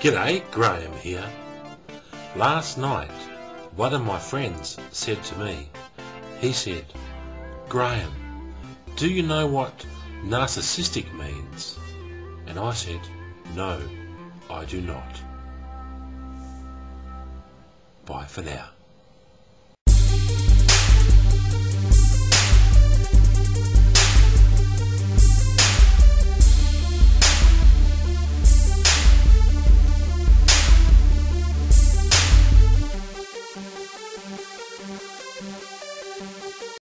G'day, Graham here. Last night, one of my friends said to me, he said, "Graham, do you know what narcissistic means?" And I said, "No, I do not." Bye for now.